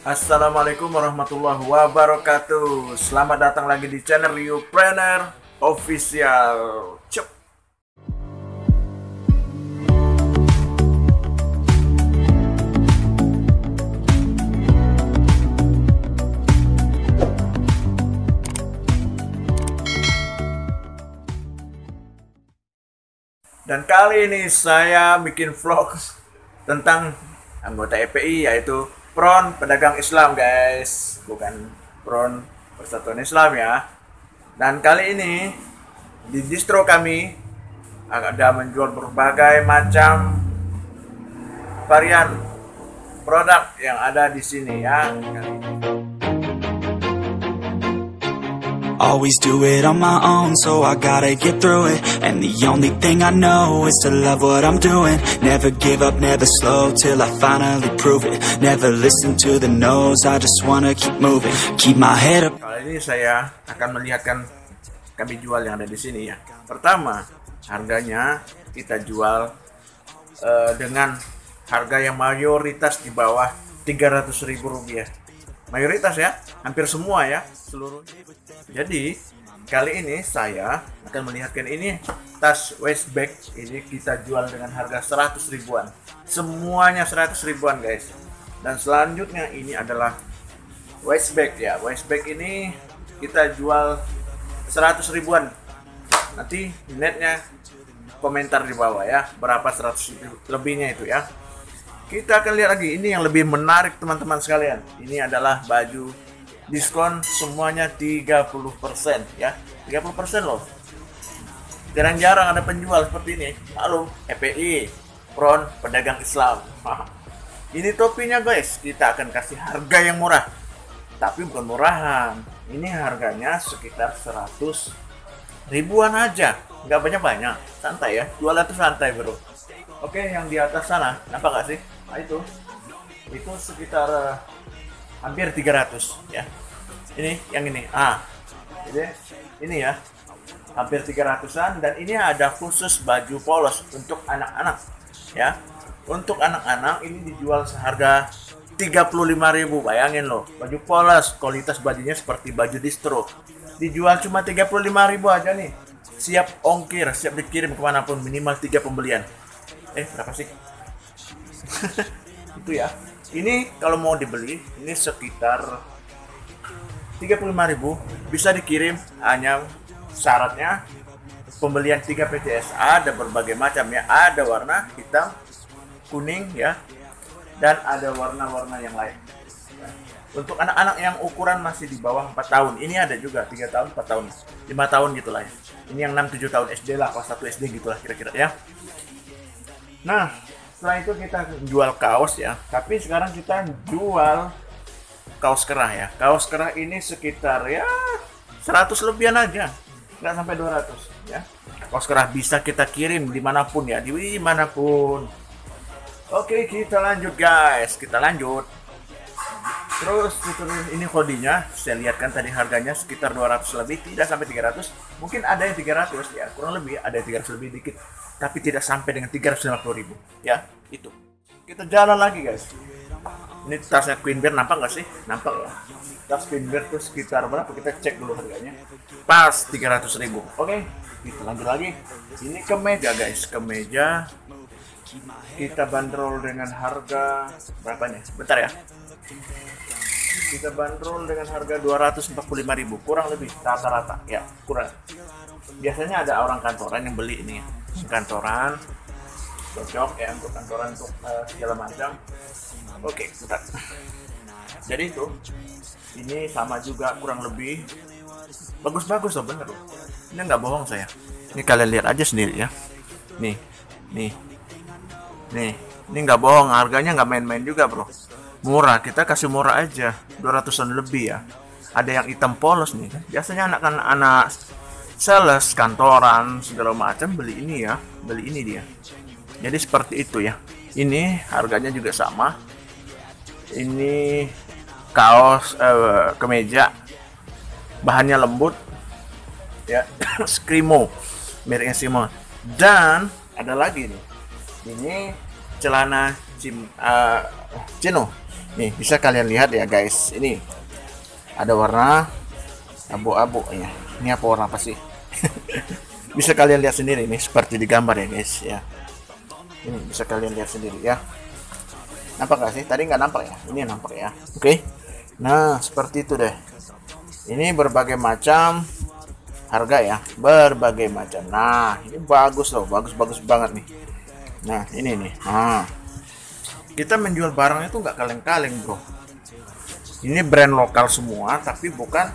Assalamualaikum warahmatullahi wabarakatuh. Selamat datang lagi di channel Youpreneur Official. Cep. Dan kali ini saya bikin vlog tentang anggota EPI, yaitu Front Pedagang Islam, guys, bukan Front Persatuan Islam ya. Dan kali ini di distro kami ada menjual berbagai macam varian produk yang ada di sini ya. Always do it on my own, so I gotta get through it. And the only thing I know is to love what I'm doing. Never give up, never slow, till I finally prove it. Never listen to the no's, I just wanna keep moving. Keep my head up. Kali ini saya akan melihatkan kami jual yang ada di sini ya. Pertama, harganya kita jual dengan harga yang mayoritas di bawah Rp300.000. Mayoritas ya, hampir semua ya, seluruh. Jadi kali ini saya akan melihatkan ini tas waist bag, ini kita jual dengan harga 100 ribuan. Semuanya 100 ribuan, guys. Dan selanjutnya ini adalah waist bag ya. Waist bag ini kita jual 100 ribuan. Nanti netnya komentar di bawah ya, berapa 100 lebihnya itu ya. Kita akan lihat lagi, ini yang lebih menarik teman-teman sekalian. Ini adalah baju diskon semuanya 30% ya. 30% loh. Jarang-jarang ada penjual seperti ini. Halo, EPI, Front Pedagang Islam. Ini topinya, guys. Kita akan kasih harga yang murah. Tapi bukan murahan. Ini harganya sekitar 100 ribuan aja. Nggak banyak-banyak. Santai ya. Jualan tuh santai, bro. Oke, yang di atas sana, nampak nggak sih? Nah, itu sekitar hampir 300 ya. Ini yang ini. Jadi ini ya, hampir 300-an. Dan ini ada khusus baju polos untuk anak-anak ya. Untuk anak-anak ini dijual seharga 35.000. Bayangin loh, baju polos, kualitas bajunya seperti baju distro, dijual cuma 35.000 aja nih. Siap ongkir, siap dikirim kemanapun, minimal 3 pembelian. Berapa sih? Itu ya. Ini kalau mau dibeli, ini sekitar 35.000, bisa dikirim. Hanya syaratnya pembelian 3 PCS. Ada berbagai macam ya. Ada warna hitam, kuning ya, dan ada warna-warna yang lain. Untuk anak-anak yang ukuran masih di bawah 4 tahun, ini ada juga 3 tahun, 4 tahun, 5 tahun gitulah ya. Ini yang 6-7 tahun SD lah, kelas 1 SD gitulah kira-kira ya. Nah, setelah itu kita jual kaos ya. Tapi sekarang kita jual kaos kerah ya. Kaos kerah ini sekitar ya 100 lebihan aja, nggak sampai 200 ya. Kaos kerah bisa kita kirim dimanapun ya, dimanapun. Oke, kita lanjut, guys. Kita lanjut. Terus ini kodinya, saya lihat kan tadi harganya sekitar 200 lebih, tidak sampai 300. Mungkin ada yang 300 ya, kurang lebih ada yang 300 lebih dikit. Tapi tidak sampai dengan 350.000 ya, itu. Kita jalan lagi, guys. Ini tasnya Queen Bear, nampak nggak sih? Nampak ya. Tas Queen Bear tuh sekitar berapa? Kita cek dulu harganya. Pas 300.000. Oke, kita lanjut lagi. Ini kemeja, guys. Kemeja kita bandrol dengan harga berapa nih? Bentar ya. Kita bandrol dengan harga 245.000, kurang lebih rata-rata ya, kurang. Biasanya ada orang kantoran yang beli ini ya. Kantoran cocok ya, untuk kantoran, untuk segala macam. Oke, bentar. Jadi itu ini sama juga kurang lebih bagus-bagus loh, bener loh. Ini nggak bohong saya. Ini kalian lihat aja sendiri ya. Nih ini nggak bohong, harganya nggak main-main juga, bro. Murah, kita kasih murah aja, 200-an lebih ya. Ada yang hitam polos nih kan. Biasanya anak-anak sales kantoran segala macam beli ini ya, beli ini dia. Jadi seperti itu ya. Ini harganya juga sama. Ini kaos kemeja, bahannya lembut ya. Skrimo, mereknya Skrimo. Dan ada lagi nih, ini celana Chino Nih bisa kalian lihat ya guys, ini ada warna abu-abu ya. Ini apa warna apa sih? Bisa kalian lihat sendiri nih seperti di gambar ya guys ya. Ini bisa kalian lihat sendiri ya. Nampak gak sih? Tadi nggak nampak ya. Ini nampak ya. Oke. Nah seperti itu deh. Ini berbagai macam harga ya. Berbagai macam. Nah ini bagus loh. Bagus banget nih. Nah ini nih. Nah kita menjual barang itu nggak kaleng-kaleng bro. Ini brand lokal semua tapi bukan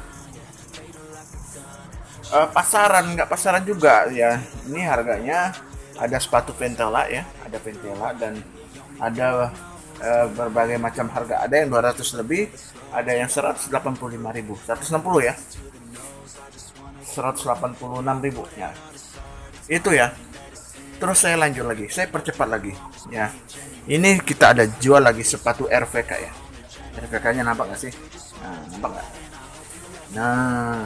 pasaran, nggak pasaran juga ya. Ini harganya ada sepatu Ventela ya, ada Ventela dan ada berbagai macam harga. Ada yang 200 lebih, ada yang 185.000, 160 ya, 186.000 ya. Itu ya. Terus saya lanjut lagi, saya percepat lagi ya. Ini kita ada jual lagi sepatu RVK ya. RVK-nya nampak nggak sih? Nah, nampak nggak? Nah,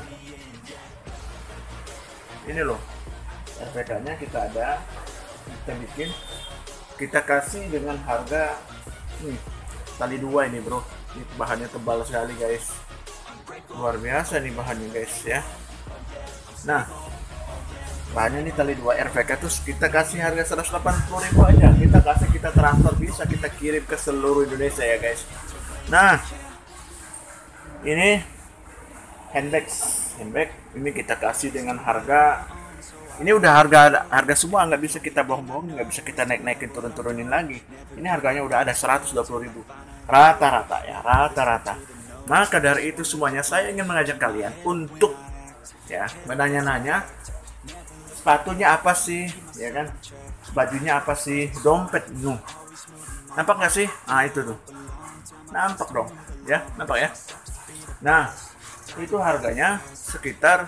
ini loh RVK-nya kita ada, kita bikin, kita kasih dengan harga tali 2 ini bro. Ini bahannya tebal sekali guys, luar biasa nih bahannya guys ya. Nah bahannya ini tali 2 RVK, terus kita kasih harga 180.000 aja. Kita transfer, bisa kita kirim ke seluruh Indonesia ya guys. Nah ini handbag ini kita kasih dengan harga, ini udah harga semua, nggak bisa kita bohong-bohongin, nggak bisa kita naikin turunin lagi. Ini harganya udah ada 120.000 rata-rata ya, rata-rata. Maka dari itu semuanya saya ingin mengajak kalian untuk ya menanya-nanya sepatunya apa sih ya kan, bajunya apa sih, dompet nampak nggak sih? Nah itu tuh nampak dong ya, nampak ya. Nah itu harganya sekitar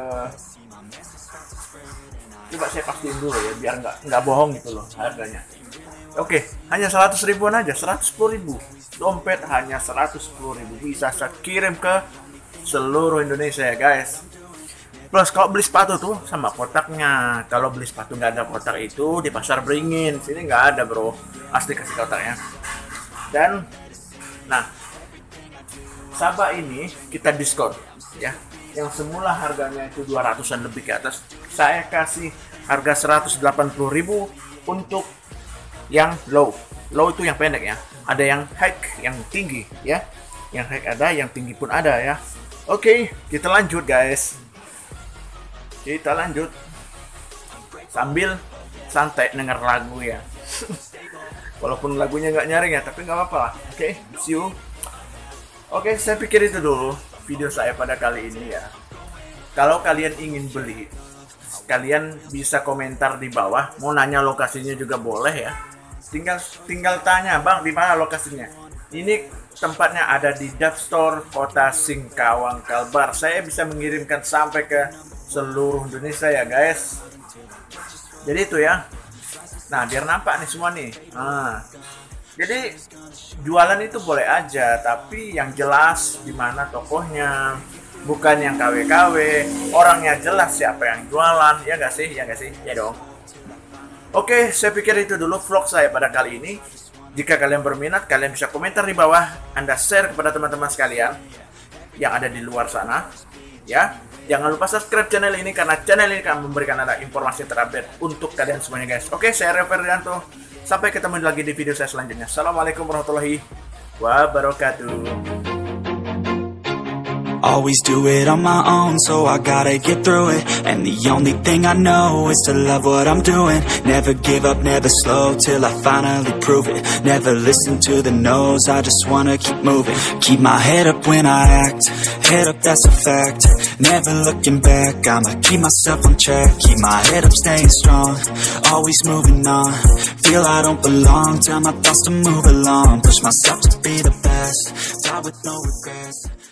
coba saya pastiin dulu ya biar nggak bohong gitu loh harganya. Oke, hanya 100 ribuan aja, 110.000. Dompet hanya 110.000, bisa saya kirim ke seluruh Indonesia ya guys. Plus kalau beli sepatu tuh sama kotaknya. Kalau beli sepatu nggak ada kotak itu di pasar Beringin, sini nggak ada bro, asli kasih kotaknya. Dan nah Sabah ini kita diskon ya, yang semula harganya itu 200-an lebih ke atas, saya kasih harga 180.000 untuk yang low itu yang pendek ya. Ada yang high, yang tinggi ya, yang high ada, yang tinggi pun ada ya. Oke, kita lanjut guys, kita lanjut sambil santai denger lagu ya. Walaupun lagunya nggak nyaring ya, tapi nggak apa-apa lah. Oke, see you. Oke, saya pikir itu dulu video saya pada kali ini ya. Kalau kalian ingin beli, kalian bisa komentar di bawah. Mau nanya lokasinya juga boleh ya. Tinggal tanya, bang di mana lokasinya. Ini tempatnya ada di Dove Store Kota Singkawang, Kalbar. Saya bisa mengirimkan sampai ke seluruh Indonesia ya guys. Jadi itu ya. Nah biar nampak nih semua nih. Nah, jadi jualan itu boleh aja, tapi yang jelas di mana tokohnya, bukan yang KW-KW. Orangnya jelas siapa yang jualan, ya nggak sih, ya nggak sih, ya dong. Oke, saya pikir itu dulu vlog saya pada kali ini. Jika kalian berminat, kalian bisa komentar di bawah, Anda share kepada teman-teman sekalian yang ada di luar sana, ya. Jangan lupa subscribe channel ini karena channel ini akan memberikan Anda informasi terupdate untuk kalian semuanya guys. Oke, saya Reverdianto. Sampai ketemu lagi di video saya selanjutnya. Assalamualaikum warahmatullahi wabarakatuh. Always do it on my own, so I gotta get through it. And the only thing I know is to love what I'm doing. Never give up, never slow, till I finally prove it. Never listen to the no's, I just wanna keep moving. Keep my head up when I act, head up that's a fact. Never looking back, I'ma keep myself on track. Keep my head up, staying strong, always moving on. Feel I don't belong, tell my thoughts to move along. Push myself to be the best, die with no regrets.